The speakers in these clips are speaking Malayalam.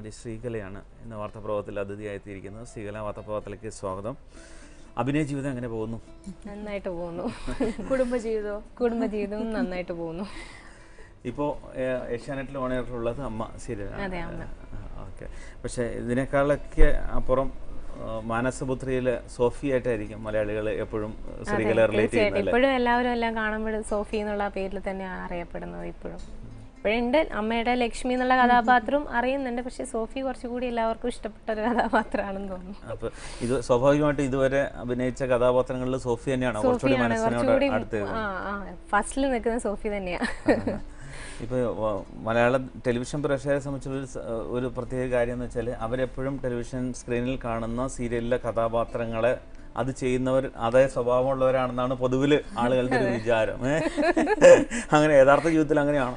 നടി ശ്രീകലയാണ് ഇന്ന് വാർത്താപ്രഭാതത്തിൽ അതിഥിയായിത്തിയിരിക്കുന്നത്. ശ്രീകല വാർത്താപ്രഭാതത്തിലേക്ക് സ്വാഗതം. അഭിനയ ജീവിതം എങ്ങനെ പോകുന്നു? നന്നായിട്ട് പോകുന്നു. കുടുംബജീവിതവും നന്നായിട്ട് പോകുന്നു. ഇപ്പോൾ ഏഷ്യാനെറ്റിൽ ഓണായിട്ടുള്ളത് അമ്മ സീരിയലാണ്. ഓക്കെ. പക്ഷേ ഇതിനേക്കാളൊക്കെ അപ്പുറം മാനസപുത്രിയിലെ സോഫി ആയിട്ടായിരിക്കും മലയാളികൾ എപ്പോഴും ശ്രീകല റിലേറ്റ് ചെയ്യുന്നത്. ഇപ്പോഴും എല്ലാവരും എല്ലാം കാണുമ്പോൾ സോഫി എന്നുള്ള പേരിൽ തന്നെയാണ് അറിയപ്പെടുന്നത്. ഇപ്പോഴും ഇപ്പോഴുണ്ട്. അമ്മയുടെ ലക്ഷ്മി എന്നുള്ള കഥാപാത്രം അറിയുന്നുണ്ട്, പക്ഷെ സോഫി കുറച്ചുകൂടി എല്ലാവർക്കും ഇഷ്ടപ്പെട്ട ഒരു കഥാപാത്രമാണെന്ന് തോന്നുന്നു. അപ്പോൾ ഇത് സ്വാഭാവികമായിട്ട് ഇതുവരെ അഭിനയിച്ച കഥാപാത്രങ്ങളിൽ സോഫി തന്നെയാണോ കുറച്ചുകൂടി ഫസ്റ്റിൽ നിൽക്കുന്ന സോഫി തന്നെയാണ്. ഇപ്പോൾ മലയാള ടെലിവിഷൻ പ്രേക്ഷകരെ സംബന്ധിച്ചുള്ള ഒരു പ്രത്യേക കാര്യം എന്ന് വെച്ചാൽ അവരെപ്പോഴും ടെലിവിഷൻ സ്ക്രീനിൽ കാണുന്ന സീരിയലിലെ കഥാപാത്രങ്ങളെ അത് ചെയ്യുന്നവർ അതേ സ്വഭാവമുള്ളവരാണെന്നാണ് പൊതുവിൽ ആളുകളുടെ ഒരു വിചാരം. അങ്ങനെ യഥാർത്ഥ ജീവിതത്തിൽ അങ്ങനെയാണോ?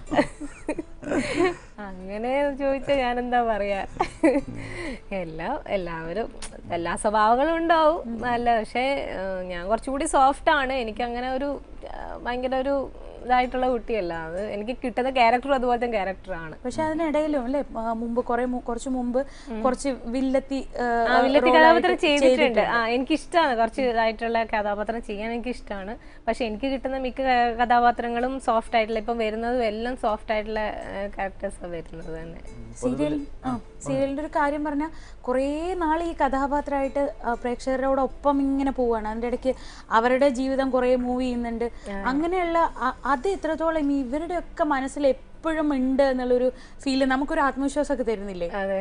അങ്ങനെ ചോദിച്ചാൽ ഞാനെന്താ പറയാ, എല്ലാവരും എല്ലാ സ്വഭാവങ്ങളും ഉണ്ടാവും നല്ല. പക്ഷേ ഞാൻ കുറച്ചുകൂടി സോഫ്റ്റ് ആണ്. എനിക്ക് അങ്ങനെ ഒരു ഭയങ്കര ഒരു ഇതായിട്ടുള്ള കുട്ടിയല്ല. അത് എനിക്ക് കിട്ടുന്ന ക്യാരക്ടറും അതുപോലത്തെ ക്യാരക്ടറാണ്. പക്ഷെ അതിനിടയിലും അല്ലേ മുമ്പ് കുറച്ച് മുമ്പ് കുറച്ച് വില്ലത്തി കഥാപാത്രം ചെയ്തിട്ടുണ്ട്. എനിക്കിഷ്ടമാണ് കുറച്ച് ഇതായിട്ടുള്ള കഥാപാത്രം ചെയ്യാൻ എനിക്കിഷ്ടമാണ്. പക്ഷെ എനിക്ക് കിട്ടുന്ന മിക്ക കഥാപാത്രങ്ങളും സോഫ്റ്റ് ആയിട്ടുള്ള, ഇപ്പം വരുന്നതും എല്ലാം സോഫ്റ്റ് ആയിട്ടുള്ള ക്യാരക്ടേഴ്സാണ് വരുന്നത് തന്നെ. സീരിയലിന്റെ ഒരു കാര്യം പറഞ്ഞാൽ കുറേ നാൾ ഈ കഥാപാത്രമായിട്ട് പ്രേക്ഷകരോടൊപ്പം ഇങ്ങനെ പോവാണ്. അതിൻ്റെ ഇടയ്ക്ക് അവരുടെ ജീവിതം കുറേ മൂവ് ചെയ്യുന്നുണ്ട്. അങ്ങനെയുള്ള അത് എത്രത്തോളം ഇവരുടെ ഒക്കെ മനസ്സിൽ എപ്പോഴും ഉണ്ട് എന്നുള്ളൊരു ഫീല് നമുക്കൊരു ആത്മവിശ്വാസമൊക്കെ തരുന്നില്ലേ? അതെ.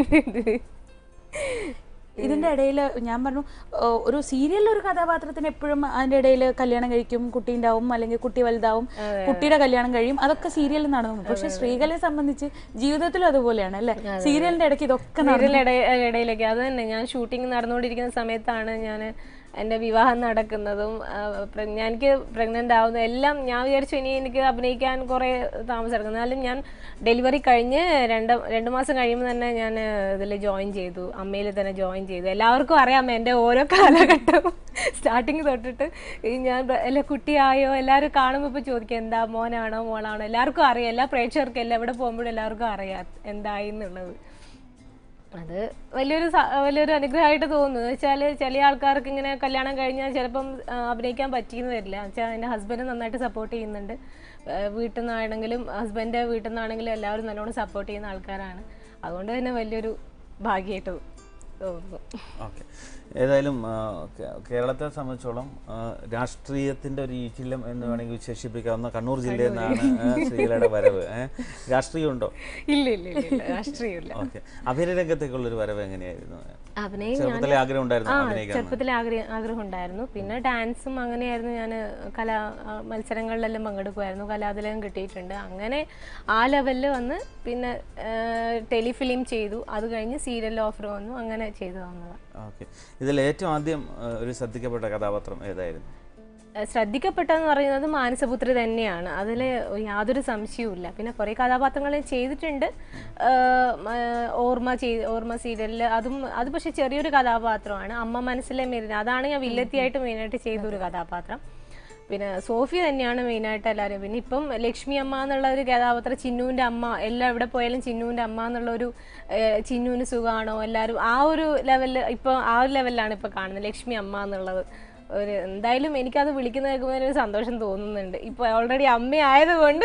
ഇതിന്റെ ഇടയിൽ ഞാൻ പറഞ്ഞു, ഒരു സീരിയലിൽ ഒരു കഥാപാത്രത്തിന് എപ്പോഴും അതിന്റെ ഇടയിൽ കല്യാണം കഴിക്കും, കുട്ടി ഉണ്ടാവും, അല്ലെങ്കിൽ കുട്ടി വലുതാവും, കുട്ടിയുടെ കല്യാണം കഴിയും, അതൊക്കെ സീരിയലിൽ നടന്നു. പക്ഷെ ശ്രീകലയെ സംബന്ധിച്ച് ജീവിതത്തിലും അതുപോലെയാണ് അല്ലെ? സീരിയലിന്റെ ഇടയ്ക്ക് ഇതൊക്കെ ഇടയിലേക്ക് അത് തന്നെ. ഞാൻ ഷൂട്ടിംഗ് നടന്നുകൊണ്ടിരിക്കുന്ന സമയത്താണ് ഞാൻ എൻ്റെ വിവാഹം നടക്കുന്നതും എനിക്ക് പ്രഗ്നൻ്റ് ആവുന്നതും എല്ലാം. ഞാൻ വിചാരിച്ചു ഇനി എനിക്ക് അഭിനയിക്കാൻ കുറേ താമസം എടുക്കും. എന്നാലും ഞാൻ ഡെലിവറി കഴിഞ്ഞ് രണ്ട് മാസം കഴിയുമ്പോൾ തന്നെ ഞാൻ ഇതിൽ ജോയിൻ ചെയ്തു, അമ്മയിൽ തന്നെ ജോയിൻ ചെയ്തു. എല്ലാവർക്കും അറിയാം എൻ്റെ ഓരോ കാലഘട്ടവും സ്റ്റാർട്ടിങ് തൊട്ടിട്ട്. ഞാൻ എല്ലാ കുട്ടിയായോ എല്ലാവരും കാണുമ്പോൾ ഇപ്പോൾ ചോദിക്കും എന്താ മോനാണോ മോളാണോ, എല്ലാവർക്കും അറിയാം. എല്ലാ പ്രേക്ഷകർക്കും എല്ലാം എവിടെ പോകുമ്പോഴും എല്ലാവർക്കും അറിയാം എന്തായി എന്നുള്ളത്. അത് വലിയൊരു അനുഗ്രഹമായിട്ട് തോന്നുന്നു. എന്ന് വെച്ചാൽ ചില ആൾക്കാർക്ക് ഇങ്ങനെ കല്യാണം കഴിഞ്ഞാൽ ചിലപ്പം അഭിനയിക്കാൻ പറ്റിയെന്ന് വരില്ല. വെച്ചാൽ എൻ്റെ ഹസ്ബൻഡ് നന്നായിട്ട് സപ്പോർട്ട് ചെയ്യുന്നുണ്ട്. വീട്ടിൽ നിന്നാണെങ്കിലും ഹസ്ബൻഡിൻ്റെ വീട്ടിൽ നിന്നാണെങ്കിലും എല്ലാവരും നല്ലോണം സപ്പോർട്ട് ചെയ്യുന്ന ആൾക്കാരാണ്. അതുകൊണ്ട് തന്നെ വലിയൊരു ഭാഗ്യമായിട്ട് തോന്നുന്നു. ഓക്കെ. ഏതായാലും കേരളത്തെ സംബന്ധിച്ചോളം രാഷ്ട്രീയത്തിൻ്റെ ഒരു ഈറ്റില്ലം എന്ന് വേണമെങ്കിൽ വിശേഷിപ്പിക്കാവുന്ന കണ്ണൂർ ജില്ലയിൽ നിന്നാണ് ശ്രീകലയുടെ വരവ്. രാഷ്ട്രീയം ഉണ്ടോ? ഇല്ല, രാഷ്ട്രീയമില്ല. ഓക്കെ. അഭിനയ രംഗത്തേക്കുള്ളൊരു വരവ് എങ്ങനെയായിരുന്നു? ചെറുപ്പത്തിലെ ആഗ്രഹം ഉണ്ടായിരുന്നു. പിന്നെ ഡാൻസും അങ്ങനെയായിരുന്നു. ഞാൻ മത്സരങ്ങളിലെല്ലാം പങ്കെടുക്കുമായിരുന്നു, കലാതിലകം കിട്ടിയിട്ടുണ്ട്. അങ്ങനെ ആ ലെവലിൽ വന്ന് പിന്നെ ടെലിഫിലിം ചെയ്തു. അത് കഴിഞ്ഞ് സീരിയൽ ഓഫർ വന്നു, അങ്ങനെ ചെയ്തു വന്നതാണ്. ഓക്കെ. ഇതിൽ ഏറ്റവും ആദ്യം ഒരു ശ്രദ്ധിക്കപ്പെട്ട കഥാപാത്രം ഏതായിരുന്നു? ശ്രദ്ധിക്കപ്പെട്ടതെന്ന് പറയുന്നത് മാനസപുത്രി തന്നെയാണ്. അതിൽ യാതൊരു സംശയവുമില്ല. പിന്നെ കുറേ കഥാപാത്രങ്ങൾ ചെയ്തിട്ടുണ്ട്. ഓർമ്മ സീരിയലിൽ അത് പക്ഷേ ചെറിയൊരു കഥാപാത്രമാണ്. അമ്മ മനസ്സിലെ മെരിന, അതാണ് ഞാൻ വില്ലത്തിയായിട്ട് മെയിനായിട്ട് ചെയ്തൊരു കഥാപാത്രം. പിന്നെ സോഫി തന്നെയാണ് മെയിനായിട്ട് എല്ലാവരും. പിന്നെ ഇപ്പം ലക്ഷ്മി അമ്മ എന്നുള്ള ഒരു കഥാപാത്രം, ചിന്നുവിൻ്റെ അമ്മ, എല്ലാം എവിടെ പോയാലും ചിന്നുവിൻ്റെ അമ്മ എന്നുള്ളൊരു, ചിന്നുവിന് സുഖമാണോ എല്ലാവരും ആ ഒരു ലെവലിൽ, ഇപ്പോൾ ആ ഒരു ലെവലിലാണ് ഇപ്പോൾ കാണുന്നത് ലക്ഷ്മി അമ്മ എന്നുള്ളത്. എന്തായാലും എനിക്കത് വിളിക്കുന്ന കേൾക്കുമ്പോൾ ഒരു സന്തോഷം തോന്നുന്നുണ്ട്. ഇപ്പൊ ഓൾറെഡി അമ്മയായതുകൊണ്ട്.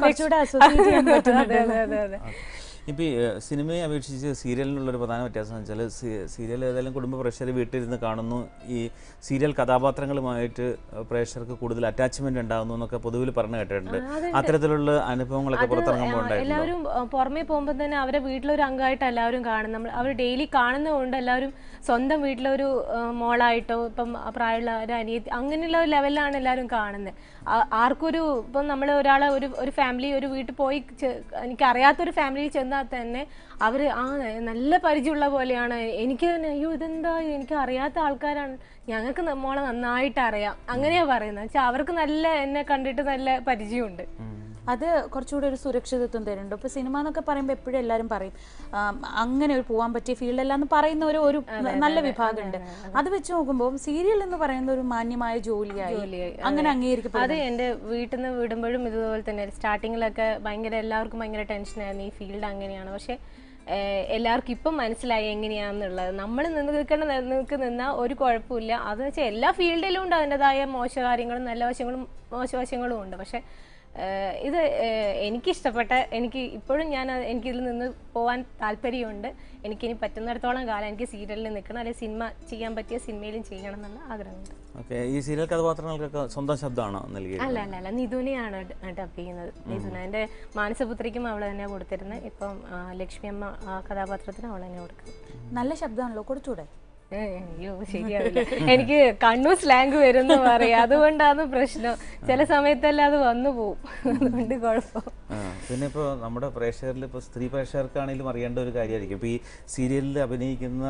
ഇപ്പോൾ ഈ സിനിമയെ അപേക്ഷിച്ച് സീരിയലിനുള്ളൊരു പ്രധാന വ്യത്യാസം എന്ന് വെച്ചാൽ സീരിയൽ ഏതായാലും കുടുംബ പ്രേക്ഷകർ വീട്ടിലിരുന്ന് കാണുന്നു. ഈ സീരിയൽ കഥാപാത്രങ്ങളുമായിട്ട് പ്രേക്ഷകർക്ക് കൂടുതൽ അറ്റാച്ച്മെന്റ് ഉണ്ടാകുന്നു എന്നൊക്കെ പൊതുവിൽ പറഞ്ഞു കേട്ടിട്ടുണ്ട്. അത്തരത്തിലുള്ള അനുഭവങ്ങളൊക്കെ പുറത്തിറങ്ങുമ്പോൾ എല്ലാവരും പുറമേ പോകുമ്പോൾ തന്നെ അവരെ വീട്ടിലൊരു അംഗമായിട്ട് എല്ലാവരും കാണും. അവർ ഡെയിലി കാണുന്നതുകൊണ്ട് എല്ലാവരും സ്വന്തം വീട്ടിലൊരു മോളായിട്ടോ ഇപ്പം പ്രായമുള്ള ഒരു അനിയത്തി അങ്ങനെയുള്ള ഒരു ലെവലിലാണ് എല്ലാവരും കാണുന്നത്. ആർക്കൊരു ഇപ്പം നമ്മൾ ഒരാളെ ഒരു ഫാമിലി ഒരു വീട്ടിൽ പോയി എനിക്കറിയാത്തൊരു ഫാമിലിയിൽ ചെന്നാൽ തന്നെ അവർ നല്ല പരിചയമുള്ള പോലെയാണ്. എനിക്ക് തന്നെ അയ്യോ ഇതെന്താ എനിക്ക് അറിയാത്ത ആൾക്കാരാണ്, ഞങ്ങൾക്ക് മോളെ നന്നായിട്ട് അറിയാം അങ്ങനെയാ പറയുന്നത്. വെച്ചാൽ അവർക്ക് നല്ല എന്നെ കണ്ടിട്ട് നല്ല പരിചയമുണ്ട്. അത് കുറച്ചുകൂടി ഒരു സുരക്ഷിതത്വം തരുന്നുണ്ട്. ഇപ്പോൾ സിനിമ എന്നൊക്കെ പറയുമ്പോൾ എപ്പോഴും എല്ലാവരും പറയും അങ്ങനെ ഒരു പോകാൻ പറ്റിയ ഫീൽഡല്ല എന്ന് പറയുന്ന ഒരു നല്ല വിഭാഗമുണ്ട്. അത് വെച്ച് നോക്കുമ്പോൾ സീരിയൽ എന്ന് പറയുന്ന ഒരു മാന്യമായ ജോലിയായി അങ്ങനെ അംഗീകരിക്കപ്പെടും. അത് എൻ്റെ വീട്ടിൽ നിന്ന് വിടുമ്പോഴും ഇതുപോലെ തന്നെ സ്റ്റാർട്ടിങ്ങിലൊക്കെ എല്ലാവർക്കും ഭയങ്കര ടെൻഷനായിരുന്നു, ഈ ഫീൽഡ് അങ്ങനെയാണ്. പക്ഷേ എല്ലാവർക്കും ഇപ്പം മനസ്സിലായി എങ്ങനെയാണെന്നുള്ളത്. നമ്മൾ നിന്ന ഒരു കുഴപ്പമില്ല. അത് വെച്ചാൽ എല്ലാ ഫീൽഡിലും ഉണ്ട് അതിൻ്റെതായ മോശ കാര്യങ്ങളും നല്ല വശങ്ങളും മോശവശങ്ങളും ഉണ്ട്. പക്ഷെ ഇത് എനിക്കിഷ്ടപ്പെട്ട, എനിക്ക് ഇപ്പോഴും എനിക്കിതിൽ നിന്ന് പോകാൻ താല്പര്യമുണ്ട്. എനിക്കിനി പറ്റുന്നിടത്തോളം കാലം എനിക്ക് സീരിയലിൽ നിൽക്കണം, അല്ലെങ്കിൽ സിനിമ ചെയ്യാൻ പറ്റിയ സിനിമയിലും ചെയ്യണം എന്നുള്ള ആഗ്രഹമുണ്ട്. ഓക്കെ, ഈ സീരിയൽ കഥാപാത്രങ്ങൾക്കൊക്കെ സ്വന്തം ശബ്ദമാണോ നൽകിയത്? അല്ല, നിതുനെയാണ് ഡബ് ചെയ്യുന്നത്. നിതുന എൻ്റെ മാനസപുത്രിക്കും അവൾ തന്നെ കൊടുത്തിരുന്നത്. ഇപ്പം ലക്ഷ്മി അമ്മ കഥാപാത്രത്തിന് അവൾ തന്നെ കൊടുക്കുന്നത്. നല്ല ശബ്ദമാണല്ലോ, കൊടുത്തൂടെ? അയ്യോ ശരിയാവില്ല, എനിക്ക് കണ്ണൂർ സ്ലാങ് വരുന്നു പറയാം, അതുകൊണ്ടാണ് പ്രശ്നം. ചില സമയത്തെല്ലാം അത് വന്നു പോവും, അതുകൊണ്ട് കുഴപ്പം. പിന്നെ ഇപ്പോൾ നമ്മുടെ പ്രേക്ഷകരിൽ ഇപ്പോൾ സ്ത്രീ പ്രേക്ഷകർക്കാണെങ്കിലും അറിയേണ്ട ഒരു കാര്യമായിരിക്കും, ഇപ്പോൾ ഈ സീരിയലിൽ അഭിനയിക്കുന്ന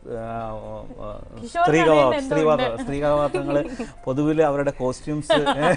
സ്ത്രീ കഥാപാത്രങ്ങൾ പൊതുവിൽ അവരുടെ കോസ്റ്റ്യൂംസ്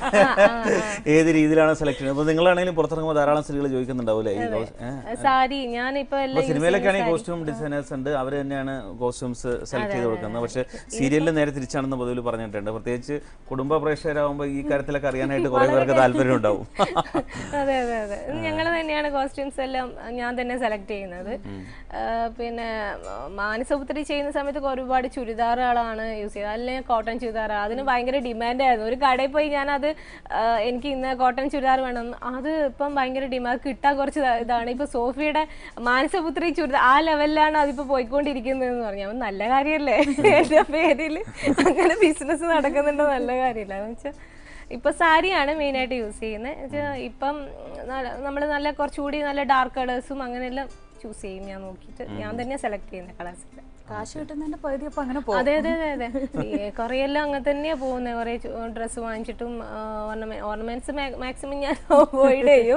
ഏത് രീതിയിലാണ് സെലക്ട് ചെയ്യുന്നത്? അപ്പോൾ നിങ്ങളാണെങ്കിലും പുറത്തിറങ്ങുമ്പോൾ ധാരാളം സ്ത്രീകൾ ചോദിക്കുന്നുണ്ടാവില്ലേ ഈ സാരി? ഞാനിപ്പോൾ സിനിമയിലൊക്കെ ആണെങ്കിൽ കോസ്റ്റ്യൂം ഡിസൈനേഴ്സ് ഉണ്ട്, അവർ തന്നെയാണ് കോസ്റ്റ്യൂംസ് സെലക്ട് ചെയ്ത് കൊടുക്കുന്നത്. പക്ഷേ സീരിയലിൽ നേരെ തിരിച്ചാണെന്ന് പൊതുവിൽ പറഞ്ഞിട്ടുണ്ട്. പ്രത്യേകിച്ച് കുടുംബ പ്രേക്ഷകരാകുമ്പോൾ ഈ കാര്യത്തിലൊക്കെ അറിയാനായിട്ട് കുറേ പേർക്ക് താല്പര്യം ഉണ്ടാവും. അതെ, ഞങ്ങൾ തന്നെയാണ് കോസ്റ്റ്യൂംസ് എല്ലാം ഞാൻ തന്നെ സെലക്ട് ചെയ്യുന്നത്. പിന്നെ മാനസപുത്രി ചെയ്യുന്ന സമയത്ത് ഒരുപാട് ചുരിദാറുകളാണ് യൂസ് ചെയ്തത്, അല്ലെങ്കിൽ കോട്ടൺ ചുരിദാർ. അതിന് ഭയങ്കര ഡിമാൻഡായിരുന്നു. ഒരു കടയിൽ പോയി ഞാനത് എനിക്ക് ഇന്ന് കോട്ടൺ ചുരിദാർ വേണം, അത് ഇപ്പം ഭയങ്കര ഡിമാൻഡ്, കിട്ടാൻ കുറച്ച് ഇതാണ്. ഇപ്പൊ സോഫിയുടെ മാനസപുത്രി ചുരിദാർ ആ ലെവലിലാണ് അതിപ്പോ പോയിക്കൊണ്ടിരിക്കുന്നതെന്ന് പറഞ്ഞു. അവൻ നല്ല കാര്യമല്ലേ, എന്റെ പേരിൽ അങ്ങനെ ബിസിനസ് നടക്കുന്നുണ്ട്, നല്ല കാര്യമില്ല. എന്ന് വെച്ചാൽ ഇപ്പൊ സാരിയാണ് മെയിനായിട്ട് യൂസ് ചെയ്യുന്നത്. ഇപ്പം നമ്മൾ നല്ല കുറച്ചുകൂടി നല്ല ഡാർക്ക് കളേഴ്സും അങ്ങനെയെല്ലാം ചൂസ് ചെയ്യും ഞാൻ നോക്കിയിട്ട്. ഞാൻ തന്നെ സെലക്ട് ചെയ്യുന്ന കളേഴ്സിൽ. കാശ് കിട്ടുന്നതിന്റെ പകുതി അപ്പം അങ്ങനെ പോകും. അതെ കുറെയെല്ലാം അങ്ങനെ തന്നെയാ പോകുന്നത്. കുറെ ഡ്രസ്സ് വാങ്ങിച്ചിട്ടും ഓർണമെന്റ്സ് മാക്സിമം ഞാൻ അവോയ്ഡ് ചെയ്യും.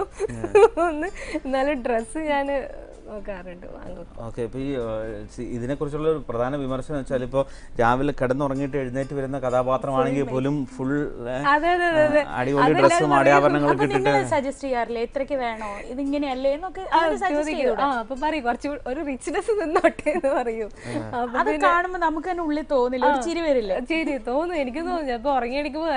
എന്നാലും ഡ്രസ്സ് ഞാൻ നോക്കാറുണ്ട്, വാങ്ങും. ഓക്കെ, ഇപ്പോൾ ഈ ഇതിനെക്കുറിച്ചുള്ള ഒരു പ്രധാന വിമർശനം വെച്ചാൽ ഇപ്പോൾ രാവിലെ കിടന്നുറങ്ങിയിട്ട് എഴുന്നേറ്റ് വരുന്ന കഥാപാത്രമാണെങ്കിൽ പോലും ഫുൾ അടിപൊളി ഡ്രസ്സും ആടയാഭരണങ്ങളും കിട്ടിട്ട് സജസ്റ്റ് ചെയ്യാറില്ലേ ഇത്രയ്ക്ക് വേണോ ഇതിങ്ങനെയല്ലേ എന്നൊക്കെ? അപ്പൊ പറയും കുറച്ച് ഒരു റിച്ച്നെസ് നിന്നോട്ടെ എന്ന് പറയും. അത് കാണുമ്പോ നമുക്ക് തന്നെ ഉള്ളിൽ തോന്നില്ല, ഒരു ചിരി വരില്ല? ചിരി തോന്നും, എനിക്ക് തോന്നും. ചിലപ്പോ ഉറങ്ങി അടിക്കുമ്പോ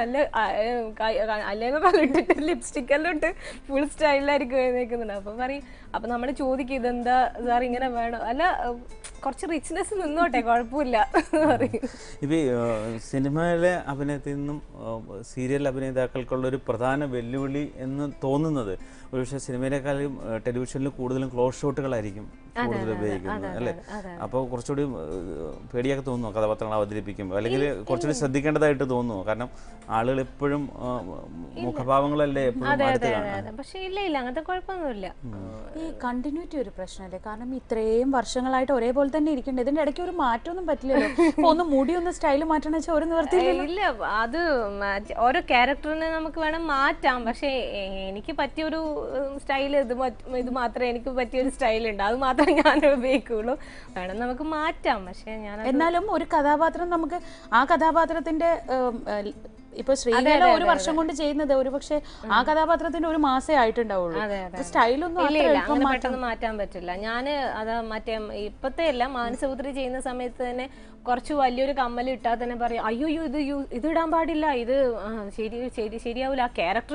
അല്ലേന്നൊക്കെ ഇട്ടിട്ട് ലിപ്സ്റ്റിക് എല്ലാം ഇട്ട് ഫുൾ സ്റ്റൈലിലായിരിക്കും എഴുന്നേക്കുന്നുണ്ട്. അപ്പൊ പറയും, അപ്പൊ നമ്മള് ചോദിക്കും ഇതെന്താ സാർ ഇങ്ങനെ വേണം, അല്ല കുറച്ച് റിച്ച്നെസ് നിന്നോട്ടെ കുഴപ്പമില്ല പറയും. ഇപ്പൊ സിനിമയിലെ അഭിനയത്തിൽ നിന്നും സീരിയൽ അഭിനേതാക്കൾക്കുള്ള ഒരു പ്രധാന വെല്ലുവിളി എന്ന് തോന്നുന്നത് ഒരുപക്ഷെ സിനിമയിലേക്കാളും ടെലിവിഷനിൽ കൂടുതലും ക്ലോസ് ഷോട്ടുകളായിരിക്കും കൂടുതൽ ഉപയോഗിക്കുന്നത് അല്ലേ? അപ്പോൾ കുറച്ചുകൂടി പേടിയൊക്കെ തോന്നുന്നു കഥാപാത്രങ്ങൾ അവതരിപ്പിക്കുമ്പോൾ, അല്ലെങ്കിൽ കുറച്ചുകൂടി ശ്രദ്ധിക്കേണ്ടതായിട്ട് തോന്നുന്നു? കാരണം ആളുകൾ എപ്പോഴും മുഖഭാവങ്ങളല്ലേ എപ്പോഴും അടുത്ത് കാണുന്നത്. പക്ഷേ ഇല്ല അങ്ങനത്തെ കുഴപ്പമൊന്നുമില്ല. ഈ കണ്ടിന്യൂറ്റി ഒരു പ്രശ്നമല്ലേ? കാരണം ഇത്രയും വർഷങ്ങളായിട്ട് ഒരേപോലെ തന്നെ ഇരിക്കേണ്ടത്, ഇതിന്റെ ഇടയ്ക്ക് ഒരു മാറ്റമൊന്നും പറ്റില്ലല്ലോ. ഒന്ന് മുടി ഒന്ന് സ്റ്റൈൽ മാറ്റണം വെച്ചാൽ ഒരു നിവർത്തിയില്ല. ഇല്ല, അത് ഓരോ ക്യാരക്ടറിനെ നമുക്ക് വേണം മാറ്റാം. പക്ഷേ എനിക്ക് പറ്റിയൊരു സ്റ്റൈൽ ഇത് മാത്രമേ എനിക്ക് പറ്റിയൊരു സ്റ്റൈലുണ്ട്, അത് മാത്രമേ ഞാൻ ഉപയോഗിക്കുള്ളൂ. വേണം നമുക്ക് മാറ്റാം. പക്ഷെ ഞാൻ എന്നാലും ഒരു കഥാപാത്രം നമുക്ക് ആ കഥാപാത്രത്തിന്റെ ഇപ്പൊ ശ്രീകല ഒരു വർഷം കൊണ്ട് ചെയ്യുന്നത് ഒരു പക്ഷെ ആ കഥാപാത്രത്തിന്റെ ഒരു മാസേ ആയിട്ടുണ്ടാവുള്ളൂ. സ്റ്റൈലൊന്നും പെട്ടെന്ന് മാറ്റാൻ പറ്റില്ല. ഞാന് അത് മറ്റേ ഇപ്പത്തെ അല്ല, മാനസപുത്രി ചെയ്യുന്ന സമയത്ത് തന്നെ കുറച്ച് വലിയൊരു കമ്മൽ ഇട്ടാൽ തന്നെ പറയും അയ്യോ ഇത് ഇടാൻ പാടില്ല, ഇത് ശരിയാവില്ല, ആ ക്യാരക്ടർ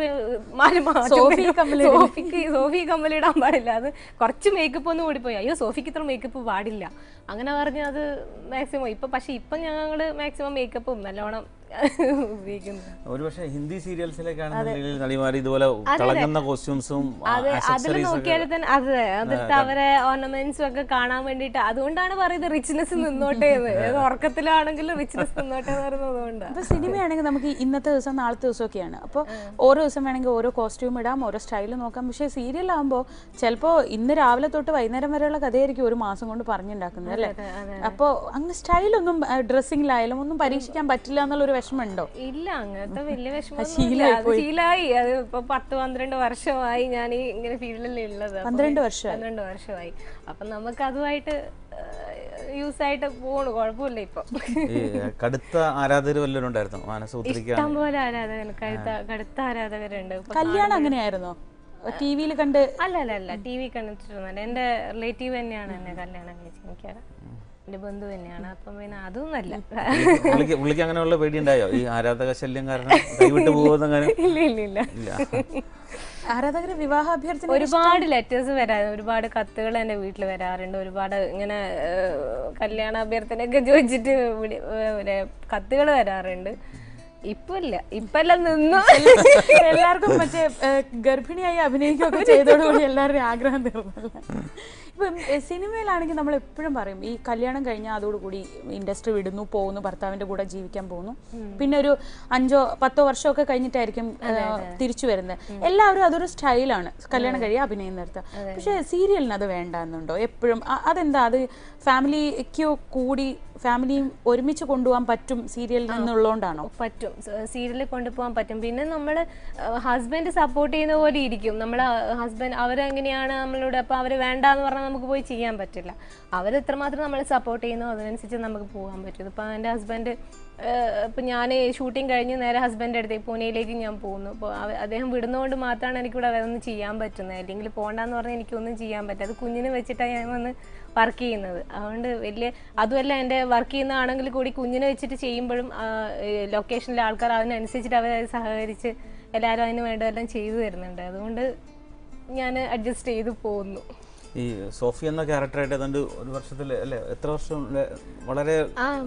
സോഫി കമ്മൽ ഇടാൻ പാടില്ല, അത് കുറച്ച് മേക്കപ്പ് ഒന്നും കൂടിപ്പോയി, അയ്യോ സോഫിക്ക് ഇത്ര മേക്കപ്പ് പാടില്ല, അങ്ങനെ പറഞ്ഞ് അത് മാക്സിമം പക്ഷെ ഇപ്പൊ ഞങ്ങള് മാക്സിമം മേക്കപ്പും നല്ലോണം ഒരുപക്ഷെ ഹിന്ദി സീരിയൽസിലേക്കാണെന്നുണ്ടെങ്കിൽ നടിമാർ ഇതുപോലെ തിളങ്ങുന്ന കോസ്റ്റ്യൂംസും അതിൽ നോക്കിയാൽ തന്നെ അതെ അതിട്ട് അവരെ ഓർണമെന്റ്സും ഒക്കെ കാണാൻ വേണ്ടിട്ട്, അതുകൊണ്ടാണ് പറയുന്നത് റിച്ച്നെസ് നിന്നോട്ടെ എന്ന്. ഉറക്കത്തിലാണെങ്കിലും റിച്ച്നെസ് നിന്നോട്ടെ എന്ന് പറയുന്നത്. ഇപ്പൊ സിനിമയാണെങ്കിൽ നമുക്ക് ഇന്നത്തെ ദിവസം നാളത്തെ ദിവസമൊക്കെയാണ്, അപ്പോൾ ഓരോ ദിവസം വേണമെങ്കിൽ ഓരോ കോസ്റ്റ്യൂം ഇടാം, ഓരോ സ്റ്റൈൽ നോക്കാം. പക്ഷേ സീരിയലാകുമ്പോൾ ചിലപ്പോൾ ഇന്ന് രാവിലെ തൊട്ട് വൈകുന്നേരം വരെയുള്ള കഥയായിരിക്കും ഒരു മാസം കൊണ്ട് പറഞ്ഞുണ്ടാക്കുന്നത് അല്ലേ? അപ്പോൾ അങ്ങനെ സ്റ്റൈലൊന്നും ഡ്രസ്സിങ്ങിലായാലും ഒന്നും പരീക്ഷിക്കാൻ പറ്റില്ല എന്നുള്ളൊരു വിഷമമുണ്ടോ? ഇല്ല, അങ്ങനത്തെ വലിയ വിഷമം ശീലായി. അത് ഇപ്പൊ 10-12 വർഷമായി ഞാൻ ഈ ഇങ്ങനെ ഫീൽഡിലുള്ളത്. 12 വർഷമായി. അപ്പൊ നമുക്ക് അതുമായിട്ട് യൂസ് ആയിട്ട് പോണു, കുഴപ്പമില്ല. ഇപ്പൊ കടുത്ത ആരാധകർ വല്ലവരും ഉണ്ടായിരുന്നു മാനസപുത്രിക്ക്? ഇഷ്ടംപോലെ കടുത്ത ആരാധകരുണ്ട്. കല്യാണം അങ്ങനെയായിരുന്നോ? ടിവിയിൽ കണ്ട്? അല്ല ടി വി കണ്ടിട്ടുണ്ട്. എന്റെ റിലേറ്റീവ് തന്നെയാണ് എന്നെ കല്യാണം കഴിച്ചത്, എനിക്കത് എന്റെ ബന്ധു തന്നെയാണ്. അപ്പം പിന്നെ അതൊന്നല്ല. പുള്ളിക്ക് അങ്ങനെയുള്ള പേടി ഉണ്ടായോ ഈ ആരാധക ശല്യം കാരണം കൈവിട്ട് പോകുന്ന? ഇല്ല. ആരാധകര് വിവാഹാഭ്യർത്ഥന ഒരുപാട് ലെറ്റേഴ്സ് വരാറുണ്ട്, ഒരുപാട് കത്തുകൾ എൻ്റെ വീട്ടിൽ വരാറുണ്ട്, ഒരുപാട് ഇങ്ങനെ കല്യാണ അഭ്യർത്ഥനയൊക്കെ ചോദിച്ചിട്ട് കത്തുകൾ വരാറുണ്ട്. ഇപ്പെല്ലാം നിന്നു. എല്ലാവർക്കും മറ്റേ ഗർഭിണിയായി അഭിനയിക്കുകയൊക്കെ ചെയ്തോടുകൂടി എല്ലാവരുടെയും ആഗ്രഹം തീർന്നല്ല. ഇപ്പം സിനിമയിലാണെങ്കിൽ നമ്മൾ എപ്പോഴും പറയും ഈ കല്യാണം കഴിഞ്ഞാൽ അതോടുകൂടി ഇൻഡസ്ട്രി വിടുന്നു, പോകുന്നു, ഭർത്താവിന്റെ കൂടെ ജീവിക്കാൻ പോകുന്നു, പിന്നെ ഒരു 5-10 വർഷമൊക്കെ കഴിഞ്ഞിട്ടായിരിക്കും തിരിച്ചു വരുന്നത്. എല്ലാവരും അതൊരു സ്റ്റൈലാണ് കല്യാണം കഴിയാൻ അഭിനയം നിർത്തുക. പക്ഷെ സീരിയലിന് അത് വേണ്ട എന്നുണ്ടോ എപ്പോഴും? അതെന്താ? അത് ഫാമിലിക്ക് കൂടി ഫാമിലിയും ഒരുമിച്ച് കൊണ്ടുപോകാൻ പറ്റും സീരിയലിൽ നിന്നുള്ളതുകൊണ്ടാണോ? പറ്റും, സീരിയലിൽ കൊണ്ടുപോകാൻ പറ്റും. പിന്നെ നമ്മൾ ഹസ്ബൻഡ് സപ്പോർട്ട് ചെയ്യുന്ന പോലെ ഇരിക്കും. നമ്മളെ ഹസ്ബൻഡ് അവരെങ്ങനെയാണ് നമ്മളോട്, അപ്പോൾ അവർ വേണ്ടാന്ന് പറഞ്ഞാൽ നമുക്ക് പോയി ചെയ്യാൻ പറ്റില്ല. അവരെത്രമാത്രം നമ്മൾ സപ്പോർട്ട് ചെയ്യുന്നോ അതിനനുസരിച്ച് നമുക്ക് പോകാൻ പറ്റും. ഇപ്പം എൻ്റെ ഹസ്ബൻഡ്, ഇപ്പം ഞാൻ ഷൂട്ടിങ് കഴിഞ്ഞ് നേരെ ഹസ്ബൻഡ് അടുത്തേക്ക് പൂനെയിലേക്ക് ഞാൻ പോകുന്നു. അപ്പോൾ അദ്ദേഹം വിടുന്നതുകൊണ്ട് മാത്രമാണ് എനിക്കിവിടെ അതൊന്നും ചെയ്യാൻ പറ്റുന്നത്. അല്ലെങ്കിൽ പോകണ്ടെന്ന് പറഞ്ഞാൽ എനിക്കൊന്നും ചെയ്യാൻ പറ്റും. അത് കുഞ്ഞിനെ വെച്ചിട്ടാണ് ഞാൻ വന്ന് വർക്ക് ചെയ്യുന്നത്. അതുകൊണ്ട് അതുമല്ല, എൻ്റെ വർക്ക് ചെയ്യുന്നതാണെങ്കിൽ കൂടി കുഞ്ഞിനെ വെച്ചിട്ട് ചെയ്യുമ്പോഴും ലൊക്കേഷനിലെ ആൾക്കാർ അതിനനുസരിച്ചിട്ട് അവരെ സഹകരിച്ച് എല്ലാവരും അതിന് വേണ്ടതെല്ലാം ചെയ്തു തരുന്നുണ്ട്. അതുകൊണ്ട് ഞാൻ അഡ്ജസ്റ്റ് ചെയ്ത് പോകുന്നു. ഈ സോഫി എന്ന ക്യാരക്ടറായിട്ട് ഏതാണ്ട് ഒരു വർഷത്തിൽ അല്ലേ, എത്ര വർഷം, വളരെ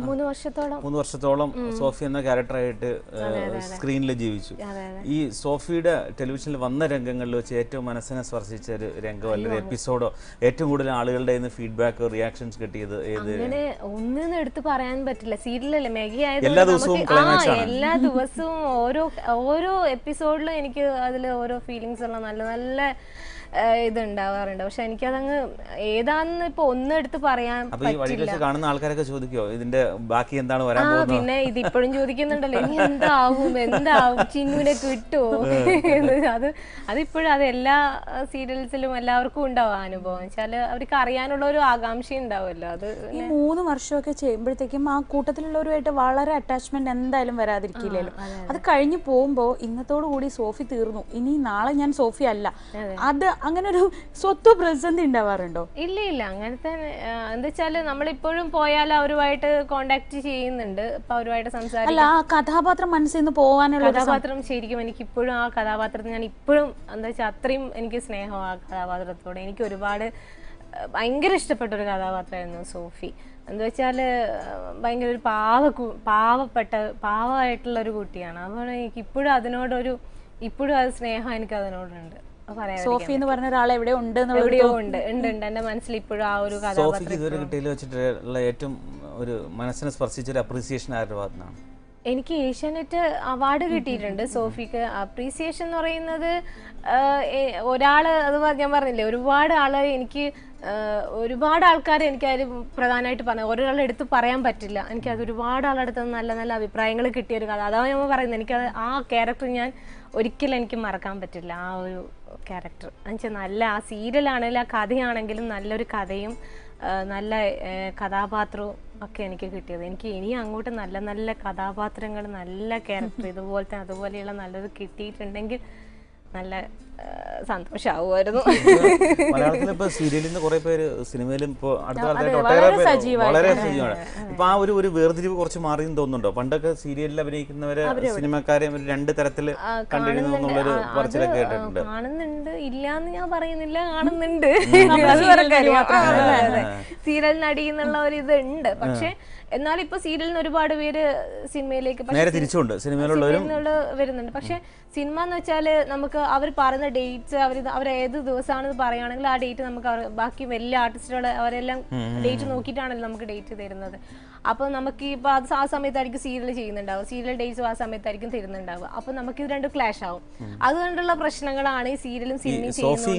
3 വർഷത്തോളം സോഫി എന്ന ക്യാരക്ടറായിട്ട് സ്ക്രീനിൽ ജീവിച്ചു. ഈ സോഫിയുടെ ടെലിവിഷനിൽ വന്ന രംഗങ്ങളിൽ വെച്ച് ഏറ്റവും മനസ്സിനെ സ്പർശിച്ച ഒരു രംഗം അല്ലെങ്കിൽ എപ്പിസോഡോ, ഏറ്റവും കൂടുതൽ ആളുകളുടെ ഫീഡ്ബാക്ക്, റിയാക്ഷൻസ് കിട്ടിയത് ഏത്? അങ്ങനെ ഒന്നും എടുത്ത് പറയാൻ പറ്റില്ല. സീരിയലല്ലേ, മെഗി ആയത് എല്ലാ ദിവസവും എല്ലാ ദിവസവും ഓരോ എപ്പിസോഡിലും എനിക്ക് അതിൽ ഓരോ ഫീലിങ്സ് ഉള്ള നല്ല നല്ല ഇതുണ്ടാവാറുണ്ട്. പക്ഷെ എനിക്കതങ്ങ് ഏതാന്ന് ഇപ്പൊ ഒന്നെടുത്ത് പറയാൻ പറ്റില്ല. കാണുന്ന ആൾക്കാരൊക്കെ ചോദിക്കോ ഇതിന്റെ ബാക്കി എന്താണ് വരാൻ പോകുന്നത്? പിന്നെ ഇതിപ്പോഴും ചോദിക്കുന്നുണ്ടല്ലോ, ഇനി എന്താവും ചിന്നുവിനെ കിട്ടുമോ? അതിപ്പോഴും അത് എല്ലാ സീരിയൽസിലും എല്ലാവർക്കും ഉണ്ടാവും അനുഭവം. വെച്ചാല് അവർക്ക് അറിയാനുള്ള ഒരു ആകാംക്ഷ ഉണ്ടാവുമല്ലോ. അത് ഈ 3 വർഷമൊക്കെ ചെയ്യുമ്പോഴത്തേക്കും ആ കൂട്ടത്തിലുള്ളവരുമായിട്ട് വളരെ അറ്റാച്ച്മെന്റ് എന്തായാലും വരാതിരിക്കില്ലല്ലോ. അത് കഴിഞ്ഞു പോകുമ്പോ ഇന്നത്തോടു കൂടി സോഫി തീർന്നു, ഇനി നാളെ ഞാൻ സോഫി അല്ല, അത് അങ്ങനെ ഒരു സ്വത്വ പ്രതിസന്ധി ഉണ്ടാവാറുണ്ടോ? ഇല്ല, അങ്ങനത്തെ എന്താ വെച്ചാല് നമ്മളിപ്പോഴും പോയാൽ അവരുമായിട്ട് കോണ്ടാക്ട് ചെയ്യുന്നുണ്ട്. അപ്പൊ അവരുമായിട്ട് സംസാരിക്കും. ആ കഥാപാത്രം മനസ്സിൽ നിന്ന് പോകാനുള്ള കഥാപാത്രം ശരിക്കും എനിക്ക് ഇപ്പോഴും ആ കഥാപാത്രത്തിന് ഞാൻ ഇപ്പോഴും എന്താ വെച്ചാൽ അത്രയും എനിക്ക് സ്നേഹം ആ കഥാപാത്രത്തോടെ. എനിക്ക് ഒരുപാട് ഭയങ്കര ഇഷ്ടപ്പെട്ട ഒരു കഥാപാത്രമായിരുന്നു സോഫി. എന്താ വെച്ചാൽ ഭയങ്കര ഒരു പാവമായിട്ടുള്ള ഒരു കുട്ടിയാണ്. അതുകൊണ്ട് എനിക്ക് ഇപ്പോഴും അത് സ്നേഹം എനിക്ക് അതിനോടുണ്ട്. സോഫി എന്ന് പറഞ്ഞ ഒരാൾ എവിടെയോ ഉണ്ട് എന്റെ മനസ്സിൽ ഇപ്പോഴും ആ ഒരു കഥാപാത്രം. ഇതുവരെ കിട്ടിയതിൽ വെച്ചിട്ടുള്ള ഏറ്റവും ഒരു മനസ്സിനെ സ്പർശിച്ച ഒരു അപ്രീസിയേഷൻ ആരുടെ ഭാഗത്താണ്? എനിക്ക് ഏഷ്യാനെറ്റ് അവാർഡ് കിട്ടിയിട്ടുണ്ട് സോഫിക്ക്. അപ്രീസിയേഷൻ എന്ന് പറയുന്നത് ഒരാള്, അത് ഞാൻ പറഞ്ഞില്ലേ, ഒരുപാട് ആൾക്കാർ എനിക്കത് പ്രധാനമായിട്ട് പറഞ്ഞു. ഒരാളെ എടുത്ത് പറയാൻ പറ്റില്ല. എനിക്കത് ഒരുപാട് ആളെടുത്ത് നല്ല നല്ല അഭിപ്രായങ്ങൾ കിട്ടിയ ഒരു കഥ. അതാണ് ഞാൻ പറയുന്നത്. എനിക്കത് ആ ക്യാരക്ടർ ഞാൻ ഒരിക്കലും എനിക്ക് മറക്കാൻ പറ്റില്ല. ആ ഒരു ക്യാരക്ടർ എന്നുവെച്ചാൽ നല്ല, ആ സീരിയലാണെങ്കിലും ആ കഥയാണെങ്കിലും നല്ലൊരു കഥയും നല്ല കഥാപാത്രവും ഒക്കെ എനിക്ക് കിട്ടിയത്. എനിക്ക് ഇനി അങ്ങോട്ട് നല്ല നല്ല കഥാപാത്രങ്ങൾ, നല്ല ക്യാരക്ടർ ഇതുപോലത്തെ അതുപോലെയുള്ള നല്ലത് കിട്ടിയിട്ടുണ്ടെങ്കിൽ നല്ല സന്തോഷമാവുമായിരുന്നു. മലയാളത്തിൽ ഇപ്പൊ സീരിയലിൽ നിന്ന് കുറെ പേര് സിനിമയിലും ഇപ്പൊ അടുത്ത കാലത്തായിട്ട് വളരെ സജീവമാണ്. ഇപ്പൊ ആ ഒരു വേർതിരിവ് കുറച്ച് മാറിയെന്ന് തോന്നുന്നുണ്ടോ? പണ്ടൊക്കെ സീരിയലിൽ അഭിനയിക്കുന്നവരെ സിനിമക്കാരെ 2 തരത്തില് കണ്ടിരുന്നു എന്നുള്ളൊരു പറച്ചിലൊക്കെ കേട്ടിട്ടുണ്ട്. കാണുന്നുണ്ട്, ഇല്ലാന്ന് ഞാൻ പറയുന്നില്ല, കാണുന്നുണ്ട്. സീരിയൽ നടി എന്നുള്ള ഒരു ഇത് ഉണ്ട്. പക്ഷെ എന്നാൽ ഇപ്പൊ സീരിയലിന് ഒരുപാട് പേര് സിനിമയിലേക്ക് വരുന്നുണ്ട്. പക്ഷെ സിനിമ എന്ന് വെച്ചാല് നമുക്ക് അവർ പറയുന്ന ഡേറ്റ്സ്, അവർ ഏത് ദിവസമാണെന്ന് പറയുകയാണെങ്കിൽ ആ ഡേറ്റ് നമുക്ക് ബാക്കി വലിയ ആർട്ടിസ്റ്റുകൾ അവരെല്ലാം ഡേറ്റ് നോക്കിയിട്ടാണല്ലോ നമുക്ക് ഡേറ്റ് തരുന്നത്. അപ്പൊ നമുക്ക് ഇപ്പൊ അത് ആ സമയത്തായിരിക്കും സീരിയൽ ചെയ്യുന്നുണ്ടാവുക, സീരിയൽ ഡേറ്റ്സും ആ സമയത്തായിരിക്കും തരുന്നുണ്ടാവുക. അപ്പൊ നമുക്ക് ഇത് രണ്ടും ക്ലാഷ് ആവും. അതുകൊണ്ടുള്ള പ്രശ്നങ്ങളാണ് ഈ സീരിയലും സിനിമയും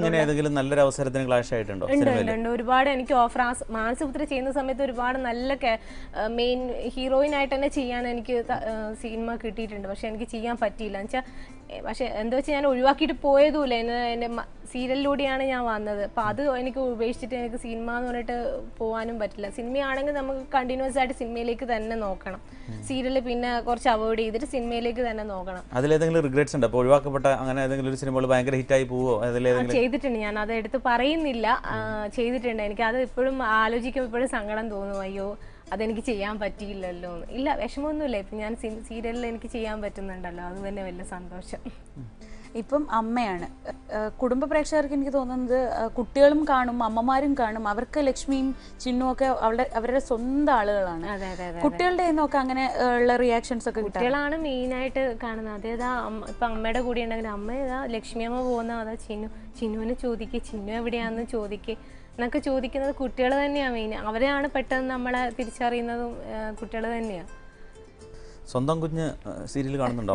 ചെയ്യുന്നത്. ഒരുപാട് എനിക്ക് ഓഫർ, മാനസപുത്ര ചെയ്യുന്ന സമയത്ത് ഒരുപാട് നല്ല മെയിൻ ഹീറോയിൻ ആയിട്ട് തന്നെ ചെയ്യാൻ എനിക്ക് സിനിമ കിട്ടിയിട്ടുണ്ട്. പക്ഷെ എനിക്ക് ചെയ്യാൻ പറ്റിയില്ല എന്ന് വെച്ചാൽ. പക്ഷെ എന്താ വെച്ചാൽ ഞാൻ ഒഴിവാക്കിയിട്ട് പോയതുമില്ല. എൻ്റെ സീരിയലിലൂടെയാണ് ഞാൻ വന്നത്. അപ്പം അത് എനിക്ക് ഉപേക്ഷിച്ചിട്ട് എനിക്ക് സിനിമ എന്ന് പറഞ്ഞിട്ട് പോകാനും പറ്റില്ല. സിനിമയാണെങ്കിൽ നമുക്ക് കണ്ടിന്യൂസ് ആയിട്ട് സിനിമയിലേക്ക് തന്നെ നോക്കണം. സീരിയൽ പിന്നെ കുറച്ച് അവോയ്ഡ് ചെയ്തിട്ട് സിനിമയിലേക്ക് തന്നെ നോക്കണം. അതിലേതെങ്കിലും റിഗ്രറ്റ്സ് ഉണ്ടോ? അപ്പോൾ ഒഴിവാക്കപ്പെട്ട അങ്ങനെ ഏതെങ്കിലും ഒരു സിനിമകൾ ഭയങ്കര ഹിറ്റായി പോവോ? ചെയ്തിട്ടുണ്ട്, ഞാൻ അത് എടുത്ത് പറയുന്നില്ല, ചെയ്തിട്ടുണ്ട്. എനിക്ക് അത് ഇപ്പോഴും ആലോചിക്കുമ്പോൾ ഇപ്പോഴും സങ്കടം തോന്നും. അയ്യോ, അതെനിക്ക് ചെയ്യാൻ പറ്റിയില്ലല്ലോ എന്ന്. ഇല്ല, വിഷമമൊന്നുമില്ല. ഇപ്പം ഞാൻ സീരിയലിൽ എനിക്ക് ചെയ്യാൻ പറ്റുന്നുണ്ടല്ലോ, അത് തന്നെ വലിയ സന്തോഷം. ഇപ്പം അമ്മയാണ്. കുടുംബ പ്രേക്ഷകർക്ക് എനിക്ക് തോന്നുന്നത് കുട്ടികളും കാണും, അമ്മമാരും കാണും. അവർക്ക് ലക്ഷ്മിയും ചിന്നും ഒക്കെ അവരുടെ സ്വന്തം ആളുകളാണ്. കുട്ടികളുടെ നിന്നൊക്കെ അങ്ങനെ ഉള്ള റിയാക്ഷൻസ് ഒക്കെ കുട്ടികളാണ് മെയിനായിട്ട് കാണുന്നത്. അതേതാ ഇപ്പൊ അമ്മയുടെ കൂടെ ഉണ്ടെങ്കിൽ അമ്മ ഏതാ ലക്ഷ്മി അമ്മ പോകുന്ന അതാ ചിന്നുവിനെ ചോദിക്കുക, ചിന്നു എവിടെയാണെന്ന് ചോദിക്കുക എന്നൊക്കെ ചോദിക്കുന്നത് കുട്ടികൾ തന്നെയാണ് മെയിൻ. അവരെയാണ് പെട്ടെന്ന് നമ്മളെ തിരിച്ചറിയുന്നതും കുട്ടികൾ തന്നെയാണ്. സ്വന്തം കുഞ്ഞ് സീരിയൽ കാണുന്നുണ്ടോ?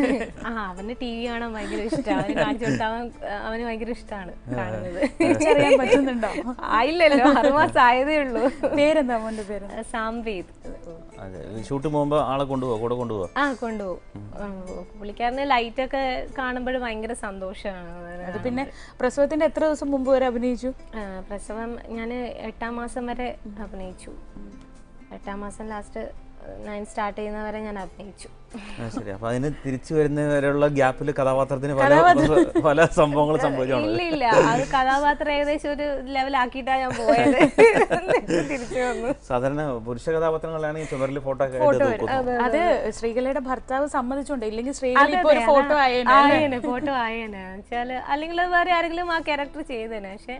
അവന് ടി വി കാണാൻ ഭയങ്കര ഇഷ്ടമാണ്. അവന് കാണിച്ചു കൊടുത്താൽ അവന് ഭയങ്കര ഇഷ്ടമാണ് കാണുന്നത്. തിരിച്ചറിയാൻ പറ്റുന്നുണ്ടോ? ആയില്ലല്ലോ, 6 മാസം ആയതേ ഉള്ളൂ. പേരെന്താ മോന്റെ പേര്? സാംവേദ്. ഷൂട്ട് പോകുമ്പോ ആളെ കൊണ്ടുപോകും, കൂടെ കൊണ്ടുപോകും? കൊണ്ടുപോകും. പുള്ളിക്കാരന് ലൈറ്റൊക്കെ കാണുമ്പോൾ ഭയങ്കര സന്തോഷമാണ്. അത് പിന്നെ പ്രസവത്തിന്റെ എത്ര ദിവസം മുമ്പ് വരെ അഭിനയിച്ചു? പ്രസവം ഞാൻ 8ാം മാസം വരെ അഭിനയിച്ചു. 8ാം മാസം ലാസ്റ്റ് 9 സ്റ്റാർട്ട് ചെയ്യുന്നവരെ ഞാൻ അഭിനയിച്ചു. ശരി. അപ്പൊ അതിന് തിരിച്ചു വരുന്നവരെയുള്ള ഗ്യാപ്പിൽ കഥാപാത്രത്തിന് പല സംഭവങ്ങൾ സംഭവിച്ചു? ഇല്ല, അത് കഥാപാത്രം ഏകദേശം ഒരു ലെവലാക്കിയിട്ടാണ് ഞാൻ പോയത്. തിരിച്ചു വന്നു. സാധാരണ പുരുഷ കഥാപാത്രങ്ങളാണെങ്കിൽ ചുമരിൽ ഫോട്ടോ അത് ശ്രീകലയുടെ ഭർത്താവ് സമ്മതിച്ചുണ്ട്, ഇല്ലെങ്കിൽ ശ്രീകല ഫോട്ടോ ആയേനെ വെച്ചാല് അല്ലെങ്കിൽ വേറെ ആരെങ്കിലും ആ ക്യാരക്ടർ ചെയ്തേനെ. പക്ഷെ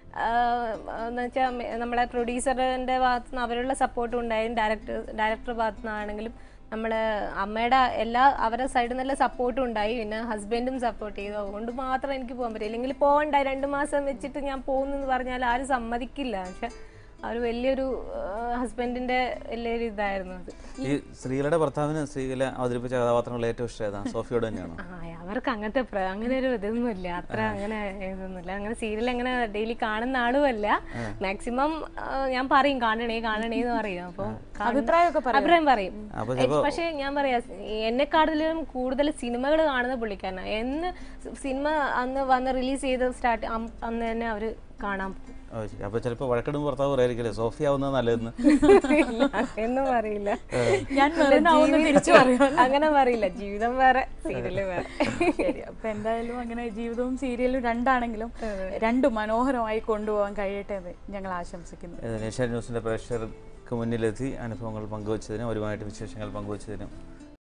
എന്ന് വെച്ചാൽ നമ്മളെ പ്രൊഡ്യൂസറിൻ്റെ ഭാഗത്തു നിന്ന് അവരുടെ സപ്പോർട്ടും ഉണ്ടായും, ഡയറക്ടർ ഭാഗത്തു നിന്നാണെങ്കിലും നമ്മളെ അമ്മയുടെ അവരുടെ സൈഡിൽ നിന്നുള്ള സപ്പോർട്ടും ഉണ്ടായി. പിന്നെ ഹസ്ബൻഡും സപ്പോർട്ട് ചെയ്തു. അതുകൊണ്ട് മാത്രം എനിക്ക് പോകാൻ പറ്റില്ല. ഇല്ലെങ്കിൽ പോകണ്ട 2 മാസം വെച്ചിട്ട് ഞാൻ പോകുന്നെന്ന് പറഞ്ഞാൽ ആരും സമ്മതിക്കില്ല. പക്ഷെ അവർ വലിയൊരു ഹസ്ബൻഡിന്റെ വലിയൊരു ഇതായിരുന്നു അത്. ഈ ശ്രീകലയുടെ ഭർത്താവിന് ശ്രീകല അവതരിപ്പിച്ച കഥാപാത്രങ്ങൾ ഏറ്റവും ഇഷ്ടം സോഫിയോട് തന്നെയാണോ? അവർക്ക് അങ്ങനെ ഒരു ഇതൊന്നുമില്ല, അത്ര അങ്ങനെ ഇതൊന്നുമില്ല. അങ്ങനെ സീരിയൽ അങ്ങനെ ഡെയിലി കാണുന്ന ആളുമല്ല. മാക്സിമം ഞാൻ പറയും കാണണേന്ന് പറയും. അപ്പൊ അഭിപ്രായം പറയും. പക്ഷെ ഞാൻ പറയാ എന്നെക്കാട്ടിലും കൂടുതൽ സിനിമകൾ കാണുന്ന പുള്ളിക്കാരനാണ്. എന്ന് സിനിമ അന്ന് വന്ന് റിലീസ് ചെയ്ത് അന്ന് തന്നെ അവര് കാണാൻ പോകും. അപ്പൊ ചിലപ്പോ വഴക്കിടും ഭർത്താവ് പറയായിരിക്കല്ലേ സോഫി ആവുന്നത് നല്ലതെന്ന്? എന്നും പറയില്ല, അങ്ങനെ പറയില്ല. ജീവിതം വേറെ, സീരിയല് വേറെ. അപ്പൊ എന്തായാലും അങ്ങനെ ജീവിതവും സീരിയലും രണ്ടാണെങ്കിലും രണ്ടും മനോഹരമായി കൊണ്ടുപോകാൻ കഴിയട്ടെ എന്ന് ഞങ്ങൾ ആശംസിക്കുന്നു. ഏഷ്യാനെറ്റ് ന്യൂസിന്റെ പ്രേക്ഷകർക്ക് മുന്നിലെത്തി അനുഭവങ്ങൾ പങ്കുവച്ചതിനും ഒരുമായിട്ട് വിശേഷങ്ങൾ പങ്കുവച്ചതിനും